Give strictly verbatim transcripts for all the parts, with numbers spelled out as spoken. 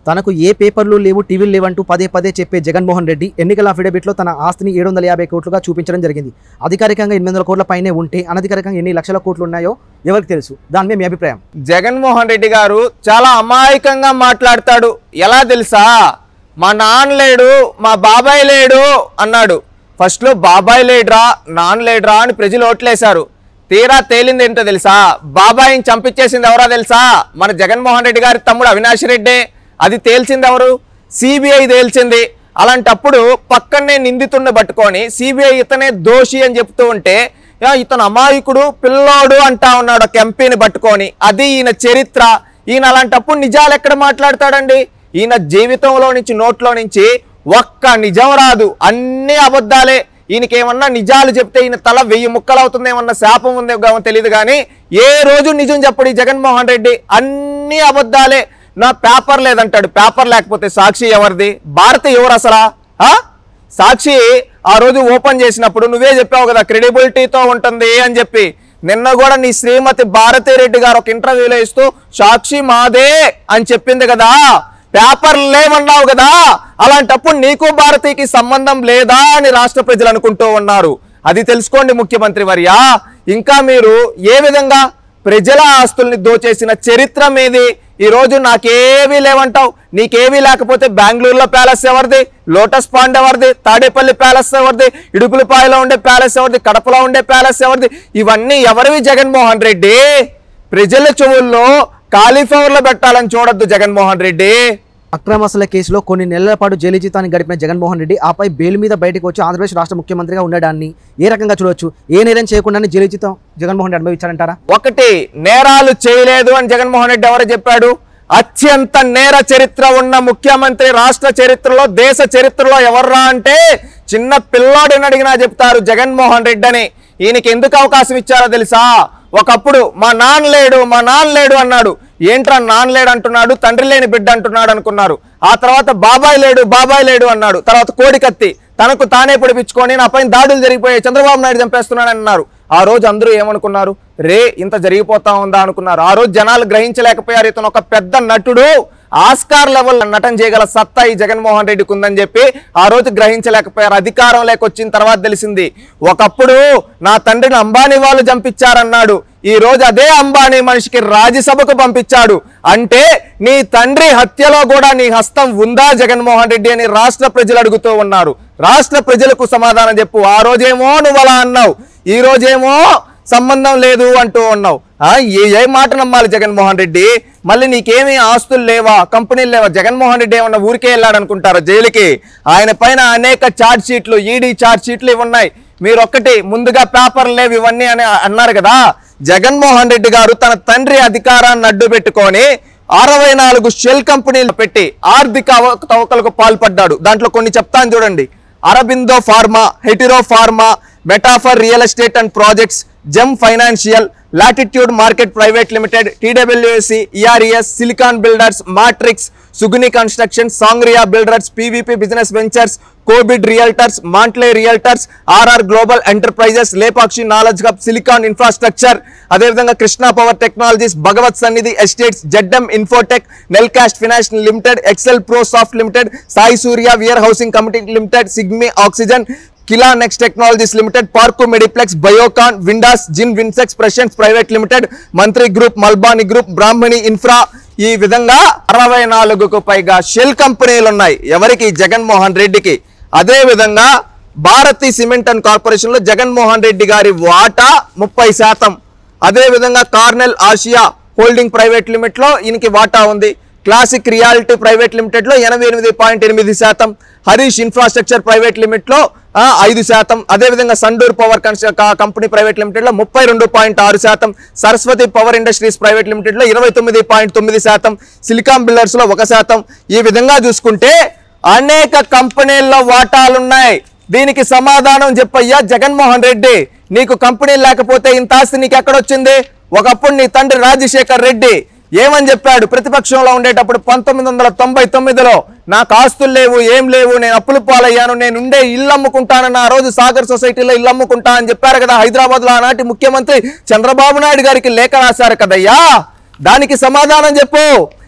తనకు ఏ పేపర్లు లేవు, టీవీలు లేవంటూ పదే పదే చెప్పే జగన్మోహన్ రెడ్డి ఎన్నికల అఫిడవిట్లో తన ఆస్తిని ఏడు వందల యాభై కోట్లుగా చూపించడం జరిగింది. అధికారికంగా ఎనిమిది వందల కోట్ల పైనే ఉంటే అనధికారికంగా ఎన్ని లక్షల కోట్లు ఉన్నాయో ఎవరికి తెలుసు? దాని మీద మీ అభిప్రాయం? జగన్మోహన్ రెడ్డి గారు చాలా అమాయకంగా మాట్లాడతాడు. ఎలా తెలుసా? మా నాన్న లేడు, మా బాబాయ్ లేడు అన్నాడు. ఫస్ట్లో బాబాయ్ లేడురా, నాన్న లేడురా అని ప్రజలు ఓట్లేశారు. తీరా తేలింది ఏంటో తెలుసా? బాబాయిని చంపించేసింది ఎవరో తెలుసా? మన జగన్మోహన్ రెడ్డి గారి తమ్ముడు అవినాష్ రెడ్డి. అది తేల్చింది ఎవరు? సిబిఐ తేల్చింది. అలాంటప్పుడు పక్కనే నిందితుడిని పట్టుకొని సిబిఐ ఇతనే దోషి అని చెప్తూ ఉంటే ఇతను అమాయకుడు పిల్లోడు అంటా ఉన్నాడు ఒక ఎంపీని పట్టుకొని. అది ఈయన చరిత్ర. ఈయన అలాంటప్పుడు నిజాలు ఎక్కడ మాట్లాడతాడండి? ఈయన జీవితంలో నుంచి నోట్లో నుంచి ఒక్క నిజం రాదు, అన్ని అబద్ధాలే. ఈయనకేమన్నా నిజాలు చెప్తే ఈయన తల వెయ్యి ముక్కలు అవుతుంది, ఏమన్నా శాపం ఉందేమో తెలియదు కానీ ఏ రోజు నిజం చెప్పడు ఈ జగన్మోహన్ రెడ్డి. అన్ని అబద్ధాలే. నా పేపర్ లేదంటాడు. పేపర్ లేకపోతే సాక్షి ఎవరిది? భారతి ఎవరు అసలా? సాక్షి ఆ రోజు ఓపెన్ చేసినప్పుడు నువ్వే చెప్పావు కదా క్రెడిబిలిటీతో ఉంటుంది అని చెప్పి. నిన్న కూడా నీ శ్రీమతి భారతి రెడ్డి గారు ఒక ఇంటర్వ్యూలో ఇస్తూ సాక్షి మాదే అని చెప్పింది కదా. పేపర్ లేవన్నావు కదా. అలాంటప్పుడు నీకు భారతికి సంబంధం లేదా అని రాష్ట్ర ప్రజలు అనుకుంటూ ఉన్నారు. అది తెలుసుకోండి ముఖ్యమంత్రి వర్య. ఇంకా మీరు ఏ విధంగా ప్రజల ఆస్తుల్ని దోచేసిన చరిత్ర మీది. ఈ రోజు నాకేవీ లేవంటావు. నీకేవీ లేకపోతే బెంగళూరులో ప్యాలెస్ ఎవరిది? లోటస్ పాండ్ ఎవరిది? తాడేపల్లి ప్యాలెస్ ఎవరిది? ఇడుపులపాయలో ఉండే ప్యాలెస్ ఎవరిది? కడపలో ఉండే ప్యాలెస్ ఎవరిది? ఇవన్నీ ఎవరివి జగన్మోహన్ రెడ్డి? ప్రజల చెవుల్లో కాలీఫ్లవర్లో పెట్టాలని చూడొద్దు జగన్మోహన్ రెడ్డి. అక్రమాస్తుల కేసులో కొన్ని నెలల పాటు జైలు జీవితాన్ని గడిపిన జగన్మోహన్ రెడ్డి ఆపై బెయిల్ మీద బయటకు వచ్చి ఆంధ్రప్రదేశ్ రాష్ట్ర ముఖ్యమంత్రిగా ఉండడాన్ని ఏ రకంగా చూడవచ్చు? ఏ నేరం చేయకుండానే జైలు జీవితం జగన్మోహన్ రెడ్డి అనుభవించారంటారా? ఒకటి, నేరాలు చేయలేదు అని జగన్మోహన్ రెడ్డి ఎవరు చెప్పాడు? అత్యంత నేర చరిత్ర ఉన్న ముఖ్యమంత్రి రాష్ట్ర చరిత్రలో, దేశ చరిత్రలో ఎవర్రా అంటే చిన్న పిల్లాడిని అడిగినా చెప్తారు జగన్మోహన్ రెడ్డి అని. ఈయనకి ఎందుకు అవకాశం ఇచ్చారో తెలుసా? ఒకప్పుడు మా నాన్న లేడు, మా నాన్న లేడు అన్నాడు. ఏంట్రా నాన్న లేడు అంటున్నాడు, తండ్రి లేని బిడ్డ అంటున్నాడు అనుకున్నారు. ఆ తర్వాత బాబాయ్ లేడు, బాబాయ్ లేడు అన్నాడు. తర్వాత కోడికత్తి తనకు తానే పొడిపించుకొని నా పైన దాడులు జరిగిపోయాయి, చంద్రబాబు నాయుడు చంపేస్తున్నాడు అన్నారు. ఆ రోజు అందరూ ఏమనుకున్నారు? రే ఇంత జరిగిపోతా ఉందా అనుకున్నారు. ఆ రోజు జనాలు గ్రహించలేకపోయారు ఇతను ఒక పెద్ద నటుడు, ఆస్కార్ లెవెల్ నటన చేయగల సత్తా ఈ జగన్మోహన్ రెడ్డికి ఉందని చెప్పి ఆ రోజు గ్రహించలేకపోయారు. అధికారం లేకొచ్చిన తర్వాత తెలిసింది. ఒకప్పుడు నా తండ్రిని అంబానీ వాళ్ళు చంపించారన్నాడు. ఈ రోజు అదే అంబానీ మనిషికి రాజ్యసభకు పంపించాడు. అంటే నీ తండ్రి హత్యలో కూడా నీ హస్తం ఉందా జగన్మోహన్ రెడ్డి అని రాష్ట్ర ప్రజలు అడుగుతూ ఉన్నారు. రాష్ట్ర ప్రజలకు సమాధానం చెప్పు. ఆ రోజేమో నువ్వు అలా అన్నావు, ఈ రోజేమో సంబంధం లేదు అంటూ ఉన్నావు. ఏ ఏ మాట నమ్మాలి జగన్మోహన్ రెడ్డి? మళ్ళీ నీకేమీ ఆస్తులు లేవా, కంపెనీలు లేవా? జగన్మోహన్ రెడ్డి ఏమన్నా ఊరికే వెళ్ళాడు అనుకుంటారా జైలుకి? ఆయన పైన అనేక ఛార్జ్ షీట్లు, ఈడీ ఛార్జ్ షీట్లు ఇవి ఉన్నాయి. మీరు ఒక్కటి ముందుగా పేపర్లు లేవు ఇవన్నీ అని అన్నారు కదా. జగన్మోహన్ రెడ్డి గారు తన తండ్రి అధికారాన్ని అడ్డు పెట్టుకొని అరవై నాలుగు షెల్ కంపెనీలు పెట్టి ఆర్థిక అవకతవకలకు పాల్పడ్డాడు. దాంట్లో కొన్ని చెప్తాను చూడండి. Aurobindo pharma, Hetero pharma, metaphor real estate and projects, gem financial, latitude market private limited, TWSC, ERES, silicon builders, matrix, Suguni construction, sangria builders, PVP business ventures, కోబిడ్ రియల్టర్స్, మాంట్లే realtors, RR global enterprises, Lepakshi knowledge hub, silicon infrastructure, అదేవిధంగా Krishna power technologies, Bhagavat Sannidhi estates, ZM infotech, Nelcast finance limited, excel pro soft limited, Sai Surya వియర్ housing committee limited, సిగ్మి oxygen, కిలా next technologies limited, పార్కో mediplex, Biocon, విండాస్, జిన్ విన్సెక్స్ ప్రెషన్స్ ప్రైవేట్ లిమిటెడ్, మంత్రి గ్రూప్, మల్బానీ గ్రూప్, బ్రాహ్మణి ఇన్ఫ్రా. ఈ విధంగా అరవై నాలుగుకు పైగా షెల్ కంపెనీలు ఉన్నాయి ఎవరికి? జగన్మోహన్ రెడ్డికి. అదే విధంగా భారతీ సిమెంట్ అండ్ కార్పొరేషన్ లో జగన్మోహన్ రెడ్డి గారి వాటా ముప్పై శాతం. అదే విధంగా Cornell Asia holding private limited లో ఈయనకి వాటా ఉంది. క్లాసిక్ రియాలిటీ ప్రైవేట్ లిమిటెడ్ లో ఎనభై ఎనిమిది పాయింట్ ఎనిమిది శాతం, హరీష్ ఇన్ఫ్రాస్ట్రక్చర్ ప్రైవేట్ లిమిటెడ్ లో ఐదు శాతం, అదేవిధంగా Sandur power company private limited లో ముప్పై రెండు పాయింట్ ఆరు శాతం, Saraswati power industries private limited లో ఇరవై తొమ్మిది పాయింట్ తొమ్మిది శాతం, సిలికాన్ బిల్డర్స్ లో ఒక శాతం. ఈ విధంగా చూసుకుంటే అనేక కంపెనీల్లో వాటాలున్నాయి. దీనికి సమాధానం చెప్పయ్యా జగన్మోహన్ రెడ్డి. నీకు కంపెనీ లేకపోతే ఇంత ఆస్తి నీకు ఎక్కడొచ్చింది? ఒకప్పుడు నీ తండ్రి రాజశేఖర్ రెడ్డి ఏమని చెప్పాడు ప్రతిపక్షంలో ఉండేటప్పుడు? పంతొమ్మిది వందల తొంభై తొమ్మిదిలో నాకు ఆస్తులు లేవు, ఏం లేవు, నేను అప్పులు పాలయ్యాను, నేను ఉండే ఇల్లు అమ్ముకుంటానని ఆ రోజు సాగర్ సొసైటీలో ఇల్లు అమ్ముకుంటా అని చెప్పారు కదా హైదరాబాద్ లో. ఆనాటి ముఖ్యమంత్రి చంద్రబాబు నాయుడు గారికి లేఖ రాశారు కదయ్యా. దానికి సమాధానం చెప్పు.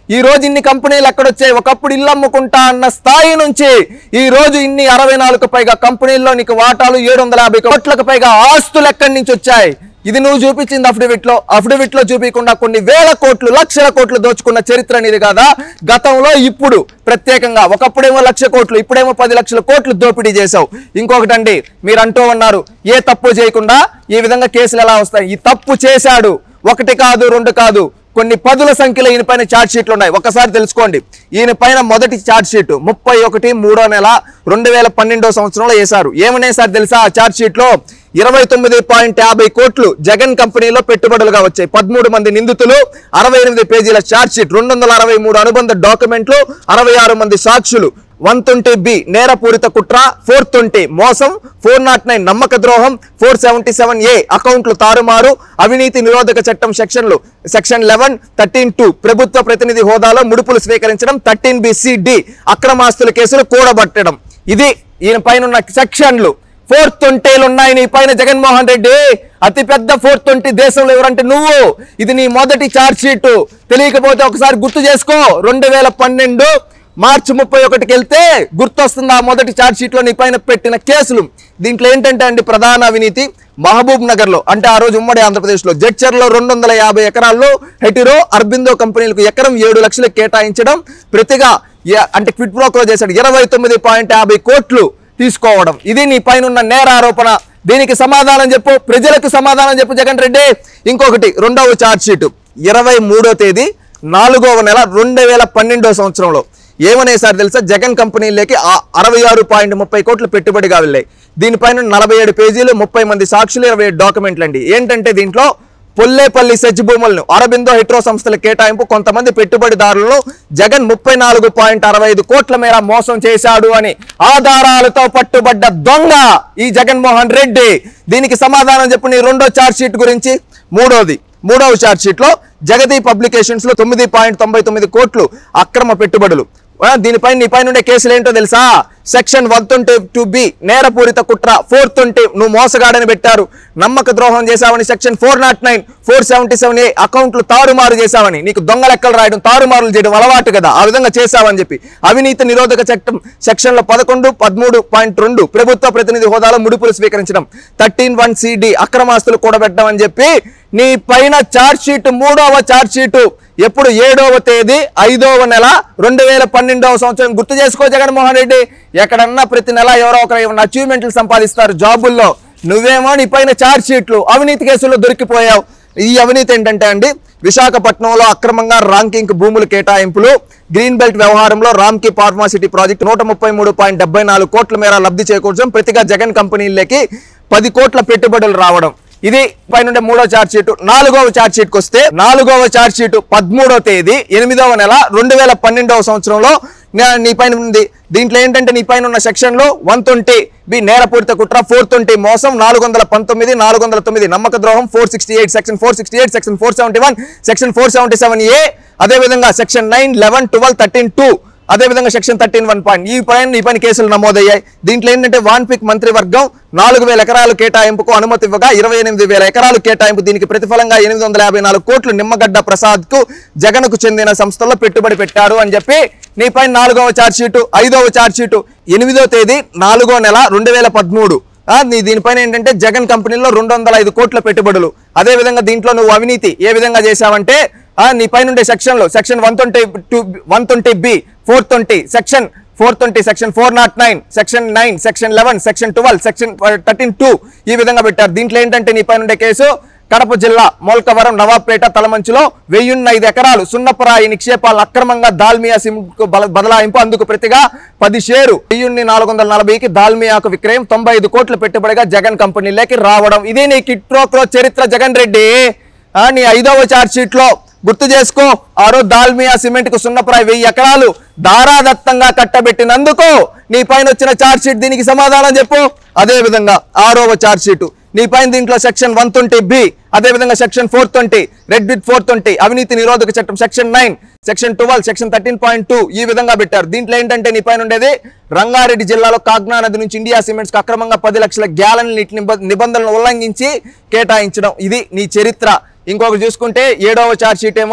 ఈ రోజు ఇన్ని కంపెనీలు ఎక్కడొచ్చాయి? ఒకప్పుడు ఇల్లు అమ్ముకుంటా అన్న స్థాయి నుంచి ఈ రోజు ఇన్ని అరవై నాలుగు పైగా కంపెనీల్లో నీకు వాటాలు ఏడు వందల యాభై కోట్లకు పైగా ఆస్తులు ఎక్కడి నుంచి వచ్చాయి? ఇది నువ్వు చూపించింది అఫిడవిట్ లో అఫిడవిట్ లో చూపించకుండా కొన్ని వేల కోట్లు లక్షల కోట్లు దోచుకున్న చరిత్ర అనేది కాదా? గతంలో ఇప్పుడు ప్రత్యేకంగా ఒకప్పుడేమో లక్ష కోట్లు, ఇప్పుడేమో పది లక్షల కోట్లు దోపిడీ చేశావు. ఇంకొకటండి, మీరు అంటూ ఉన్నారు ఏ తప్పు చేయకుండా ఈ విధంగా కేసులు ఎలా వస్తాయి? ఈ తప్పు చేశాడు, ఒకటి కాదు రెండు కాదు, కొన్ని పదుల సంఖ్యలో ఈయన పైన ఛార్జ్ షీట్లు ఉన్నాయి. ఒకసారి తెలుసుకోండి. ఈయన పైన మొదటి ఛార్జ్ షీట్ ముప్పై ఒకటి మూడో నెల రెండు వేల పన్నెండో సంవత్సరంలో వేశారు. ఏమనే సార్ తెలుసా? ఆ ఛార్జ్ షీట్ లో ఇరవై తొమ్మిది పాయింట్ యాభై కోట్లు జగన్ కంపెనీలో పెట్టుబడులుగా వచ్చాయి. పదమూడు మంది నిందితులు, అరవై ఎనిమిది పేజీల ఛార్జ్ షీట్, రెండు వందల అరవై మూడు అనుబంధ డాక్యుమెంట్లు, అరవై ఆరు మంది సాక్షులు, వన్ ట్వంటీ బి నేరపూరిత కుట్ర, ఫోర్ ట్వంటీ మోసం, ఫోర్ నాట్ నైన్ నమ్మక ద్రోహం, ఫోర్ సెవెంటీ సెవెన్ ఏ అకౌంట్లు తారుమారు, అవినీతి నిరోధక చట్టం సెక్షన్లు సెక్షన్ లెవెన్ థర్టీన్ టూ ప్రభుత్వ ప్రతినిధి హోదాలో ముడుపులు స్వీకరించడం, థర్టీన్ బి సి డి అక్రమాస్తుల కేసులు కూడబట్టడం. ఇది ఈయన పైన సెక్షన్లు. ఫోర్ ట్వంటీలు ఉన్నాయి నీ పైన జగన్మోహన్ రెడ్డి. అతిపెద్ద ఫోర్ ట్వంటీ దేశంలో ఎవరంటే నువ్వు. ఇది నీ మొదటి ఛార్జ్ షీట్. తెలియకపోతే ఒకసారి గుర్తు చేసుకో. రెండు వేల పన్నెండు మార్చి ముప్పై ఒకటికి వెళ్తే గుర్తొస్తుంది ఆ మొదటి ఛార్జ్ షీట్ లో నీ పైన పెట్టిన కేసులు. దీంట్లో ఏంటంటే అండి, ప్రధాన అవినీతి మహబూబ్ నగర్ లో, అంటే ఆ రోజు ఉమ్మడి ఆంధ్రప్రదేశ్ లో జడ్చర్లో రెండు వందల యాభై ఎకరాల్లో హెటిరో అర్బిందో కంపెనీలకు ఎకరం ఏడు లక్షలు కేటాయించడం, ప్రతిగా అంటే క్విట్ ప్రోకో చేశాడు. ఇరవై తొమ్మిది పాయింట్ యాభై కోట్లు తీసుకోవడం. ఇది నీ పైన ఉన్న నేర ఆరోపణ. దీనికి సమాధానం చెప్పు, ప్రజలకు సమాధానం చెప్పు జగన్ రెడ్డి. ఇంకొకటి, రెండవ ఛార్జ్ షీట్ ఇరవై మూడో తేదీ నాలుగవ నెల రెండు వేల పన్నెండో సంవత్సరంలో ఏమనేసారు తెలుసా? జగన్ కంపెనీలకి అరవై ఆరు పాయింట్ ముప్పై కోట్లు పెట్టుబడిగా వెళ్ళాయి. దీనిపైన నలభై ఏడు పేజీలు, ముప్పై మంది సాక్షులు, ఇరవై ఏడు డాక్యుమెంట్లు అండి. ఏంటంటే దీంట్లో పొల్లేపల్లి సెజ్ భూములను అరబిందో హెట్రో సంస్థల కేటాయింపు, కొంతమంది పెట్టుబడిదారులను జగన్ ముప్పై నాలుగు పాయింట్ అరవై ఐదు కోట్ల మేర మోసం చేశాడు అని ఆధారాలతో పట్టుబడ్డ దొంగ ఈ జగన్మోహన్ రెడ్డి. దీనికి సమాధానం చెప్పు నీ రెండో ఛార్జ్ షీట్ గురించి. మూడోది, మూడవ ఛార్జ్ షీట్ లో జగతి పబ్లికేషన్స్ లో తొమ్మిది పాయింట్ తొంభై తొమ్మిది కోట్లు అక్రమ పెట్టుబడులు. దీనిపై నీ పైన ఉండే కేసులు ఏంటో తెలుసా? Section one twenty two B నేరపూరిత కుట్ర, ఫోర్ ట్వంటీ నువ్వు మోసగాడని పెట్టారు, నమ్మక ద్రోహం చేశావని section four nought nine four seventy seven A అకౌంట్లు తారుమారు చేశావని. నీకు దొంగ లెక్కలు రాయడం, తారుమారులు చేయడం అలవాటు కదా, ఆ విధంగా చేశావని చెప్పి అవినీతి నిరోధక చట్టం సెక్షన్లో పదకొండు పదమూడు పాయింట్ రెండు ప్రభుత్వ ప్రతినిధి హోదాలో ముడుపులు స్వీకరించడం, థర్టీన్ వన్ సి డి అక్రమాస్తులు కూడబెట్టడం అని చెప్పి నీ పైన ఛార్జ్ షీట్, మూడవ ఛార్జ్ షీటు ఎప్పుడు ఏడవ తేదీ ఐదవ నెల రెండు వేల పన్నెండవ సంవత్సరం. గుర్తు చేసుకో జగన్మోహన్ రెడ్డి. ఎక్కడన్నా ప్రతి నెల ఎవరో ఒకరు ఏమన్నా అచీవ్మెంట్లు సంపాదిస్తారు జాబుల్లో, నువ్వేమో నీ పైన ఛార్జ్ షీట్లు అవినీతి కేసుల్లో దొరికిపోయావు. ఈ అవినీతి ఏంటంటే అండి, విశాఖపట్నంలో అక్రమంగా ర్యాంకింగ్ భూముల కేటాయింపులు, గ్రీన్ బెల్ట్ వ్యవహారంలో రామ్కి ఫార్మాసిటీ ప్రాజెక్ట్ నూట ముప్పై మూడు పాయింట్ డెబ్బై నాలుగు కోట్ల మేర లబ్ధి చేకూర్చడం, ప్రతిగా జగన్ కంపెనీలకి పది కోట్ల పెట్టుబడులు రావడం. ఇది పైన మూడో ఛార్జ్ షీట్. నాలుగవ ఛార్జ్ షీట్ కి వస్తే నాలుగవ ఛార్జ్ షీట్ పదమూడవ తేదీ ఎనిమిదవ నెల రెండు వేల పన్నెండవ సంవత్సరంలో నీ పైన ఉంది. దీంట్లో ఏంటంటే నీ పైన ఉన్న సెక్షన్ లో వన్ ట్వంటీ బి నేరపూరిత కుట్ర, ఫోర్ ట్వంటీ మోసం, నాలుగు వందల పంతొమ్మిది నాలుగు వందల తొమ్మిది నమ్మక ద్రోహం, four sixty eight section four sixty eight section four seventy one section four seventy seven A అదేవిధంగా section nine eleven twelve thirteen two అదేవిధంగా సెక్షన్ థర్టీన్ వన్ పాయింట్ ఈ పైన ఈ పైన కేసులు నమోదయ్యాయి. దీంట్లో ఏంటంటే వాన్పిక్ మంత్రివర్గం నాలుగు వేల ఎకరాలు కేటాయింపుకు అనుమతి ఇవ్వగా ఇరవై ఎనిమిది వేల ఎకరాలు కేటాయింపు, దీనికి ప్రతిఫలంగా ఎనిమిది వందల యాభై నాలుగు కోట్లు నిమ్మగడ్డ ప్రసాద్ కు జగన్ కు చెందిన సంస్థల్లో పెట్టుబడి పెట్టారు అని చెప్పి నీ పైన నాలుగవ ఛార్జ్ షీటు. ఐదవ ఛార్జ్ షీటు ఎనిమిదో తేదీ నాలుగో నెల రెండు వేల పదమూడు నీ దీనిపైన ఏంటంటే జగన్ కంపెనీలో రెండు వందల ఐదు కోట్ల పెట్టుబడులు. అదేవిధంగా దీంట్లో నువ్వు అవినీతి ఏ విధంగా చేశావంటే నీ పైన ఉండే సెక్షన్ లో section one twenty two one twenty B four twenty section four twenty section four nought nine section nine section eleven section twelve section thirteen two ఈ విధంగా పెట్టారు. దీంట్లో ఏంటంటే నీ పైన ఉండే కేసు కడప జిల్లా మోల్కవరం నవాబ్పేట తలమంచులో వెయ్యిన్న ఐదు ఎకరాలు సున్నపరాయి నిక్షేపాలను అక్రమంగా దాల్మియా సిమ్ బదలాయింపు, అందుకు ప్రతిగా పది షేరు వెయ్యిన్ని నాలుగు వందల నలభైకి దాల్మియాకు విక్రయం, తొంభై ఐదు కోట్ల పెట్టుబడిగా జగన్ కంపెనీలోకి రావడం. ఇదే నీ కిట్రోక్రో చరిత్ర జగన్ రెడ్డి. నీ ఐదవ ఛార్జ్ షీట్ లో గుర్తు చేసుకో, ఆ రోజు దాల్మియా సిమెంట్ కు సున్నపరాయి వెయ్యి ఎకరాలు దారాదత్తంగా కట్టబెట్టినందుకు నీ పైన వచ్చిన ఛార్జ్ షీట్. దీనికి సమాధానం చెప్పు. అదే విధంగా ఆరవ ఛార్జ్ షీటు నీ పైన దీంట్లో సెక్షన్ వన్ ట్వంటీ బి అదేవిధంగా section four twenty read with four twenty అవినీతి నిరోధక చట్టం section nine section twelve section thirteen point two ఈ విధంగా పెట్టారు. దీంట్లో ఏంటంటే నీ పైన ఉండేది రంగారెడ్డి జిల్లాలో కాగ్నా నది నుంచి ఇండియా సిమెంట్స్ కు అక్రమంగా పది లక్షల గ్యాలన్ నీటి నిబంధనలను ఉల్లంఘించి కేటాయించడం. ఇది నీ చరిత్ర. ఇంకొకటి చూసుకుంటే ఏడవ ఛార్జ్ షీట్ ఏమో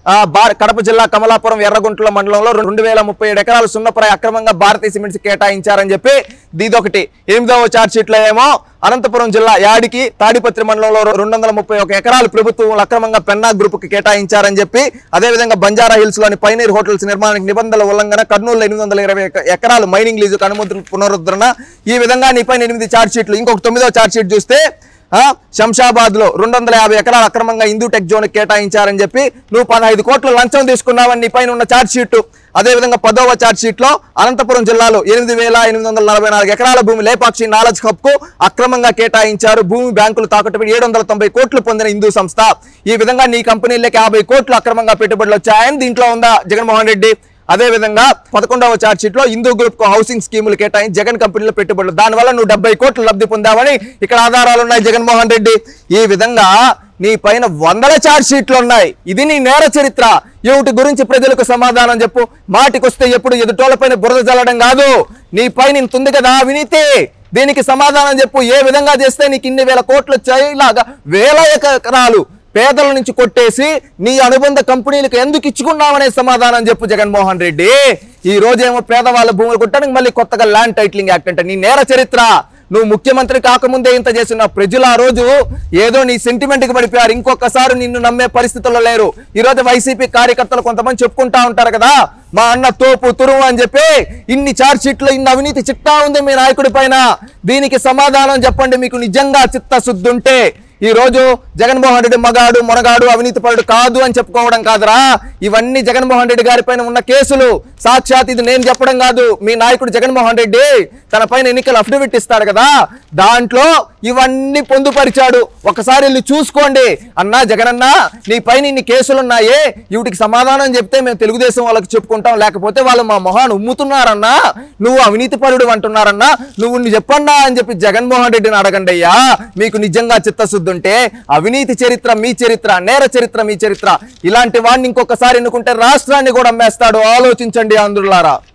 బార్ కడప జిల్లా కమలాపురం ఎర్రగుంట్ల మండలంలో రెండు వేల ముప్పై ఏడు ఎకరాలు సున్నప్రాయ అక్రమంగా భారతీయ సిమెంట్స్ కేటాయించారని చెప్పి ఇదొకటి. ఎనిమిదవ ఛార్జ్ షీట్ లో ఏమో అనంతపురం జిల్లా యాడికి తాడిపత్రి మండలంలో రెండు వందల ముప్పై ఒక ఎకరాలు ప్రభుత్వం అక్రమంగా పెన్నా గ్రూప్ కి కేటాయించారని చెప్పి, అదేవిధంగా బంజారా హిల్స్ లోని పైనీర్ హోటల్స్ నిర్మాణానికి నిబంధనల ఉల్లంఘన, కర్నూలు ఎనిమిది వందల ఇరవై ఎకరాలు మైనింగ్ లీజు అనుమతులు పునరుద్ధరణ, ఈ విధంగా నీపైన ఎనిమిది ఛార్జ్ షీట్లు. ఇంకొక తొమ్మిదవ ఛార్జ్ షీట్ చూస్తే శంషాబాద్ లో రెండు వందల యాభై ఎకరాలు అక్రమంగా హిందూ టెక్ జోన్ కేటాయించారని చెప్పి నువ్వు పదహైదు కోట్ల లంచం తీసుకున్నావని నీ పైన ఉన్న ఛార్జ్ షీట్. అదేవిధంగా పదవ ఛార్జ్ షీట్ లో అనంతపురం జిల్లాలో ఎనిమిది వేల ఎనిమిది వందల నలభై నాలుగు ఎకరాల భూమి లేపాక్షి నాలెడ్జ్ హబ్ కు అక్రమంగా కేటాయించారు. భూమి బ్యాంకులు తాకట్టు పెట్టి ఏడు వందల తొంభై కోట్లు పొందిన హిందూ సంస్థ. ఈ విధంగా నీ కంపెనీలకి యాభై కోట్లు అక్రమంగా పెట్టుబడులు వచ్చాయని దీంట్లో ఉందా జగన్మోహన్ రెడ్డి. అదేవిధంగా పదకొండవ ఛార్జ్ షీట్ లో హిందూ గ్రూప్ కు హౌసింగ్ స్కీములు కేటాయించి జగన్ కంపెనీలో పెట్టుబడులు, దానివల్ల నువ్వు డెబ్బై కోట్లు లబ్ధి పొందావని ఇక్కడ ఆధారాలు ఉన్నాయి జగన్మోహన్ రెడ్డి. ఈ విధంగా నీ పైన వందల ఛార్జ్ షీట్లు ఉన్నాయి. ఇది నీ నేర చరిత్ర. ఏమిటి గురించి ప్రజలకు సమాధానం చెప్పు. మాటికొస్తే ఎప్పుడు ఎదుటోళ్లపైన బురద చల్లడం కాదు. నీ పైన ఇంత ఉంది కదా అవినీతి, దీనికి సమాధానం చెప్పు. ఏ విధంగా చేస్తే నీకు ఇన్ని వేల కోట్లు వచ్చాయి, ఇలాగా వేల ఎకరాలు పేదల నుంచి కొట్టేసి నీ అనుబంధ కంపెనీలకు ఎందుకు ఇచ్చుకున్నావనే సమాధానం చెప్పు జగన్మోహన్ రెడ్డి. ఈ రోజేమో పేదవాళ్ళ భూములు కొట్టడానికి మళ్ళీ కొత్తగా ల్యాండ్ టైటిలింగ్ యాక్ట్ అంటే నీ నేర చరిత్ర. నువ్వు ముఖ్యమంత్రి కాకముందే ఇంత చేసిన ప్రజలు ఆ రోజు ఏదో నీ సెంటిమెంట్ కి పడిపోయారు. ఇంకొకసారి నిన్ను నమ్మే పరిస్థితుల్లో లేరు. ఈ రోజు వైసీపీ కార్యకర్తలు కొంతమంది చెప్పుకుంటా ఉంటారు కదా, మా అన్న తోపు తురుము అని చెప్పి. ఇన్ని ఛార్జ్ షీట్లు, ఇన్ని అవినీతి చిట్టా ఉంది మీ నాయకుడి పైన. దీనికి సమాధానం చెప్పండి మీకు నిజంగా చిత్తశుద్ధి ఉంటే. ఈ రోజు జగన్మోహన్ రెడ్డి మగాడు మొనగాడు అవినీతి పరుడు కాదు అని చెప్పుకోవడం కాదురా. ఇవన్నీ జగన్మోహన్ రెడ్డి గారి పైన ఉన్న కేసులు. సాక్షాత్ ఇది నేను చెప్పడం కాదు, మీ నాయకుడు జగన్మోహన్ రెడ్డి తన పైన ఎన్నికల అఫిడవిట్ ఇస్తాడు కదా, దాంట్లో ఇవన్నీ పొందుపరిచాడు. ఒకసారి వెళ్ళి చూసుకోండి. అన్నా జగనన్నా నీ పైన ఇన్ని కేసులున్నాయే, వీటికి సమాధానం చెప్తే మేము తెలుగుదేశం వాళ్ళకి చెప్పుకుంటాం, లేకపోతే వాళ్ళు మా మొహాన్ని ఉమ్ముతున్నారన్నా, నువ్వు అవినీతి పరుడు అంటున్నారన్నా, నువ్వు చెప్పన్నా అని చెప్పి జగన్మోహన్ రెడ్డిని అడగండి అయ్యా. మీకు నిజంగా చిత్తశుద్ధి ఉంటే అవినీతి చరిత్ర మీ చరిత్ర, నేర చరిత్ర మీ చరిత్ర. ఇలాంటి వాడిని ఇంకొకసారి ఎన్నుకుంటే రాష్ట్రాన్ని కూడా అమ్మేస్తాడు. ఆలోచించండి ఆంధ్రులారా.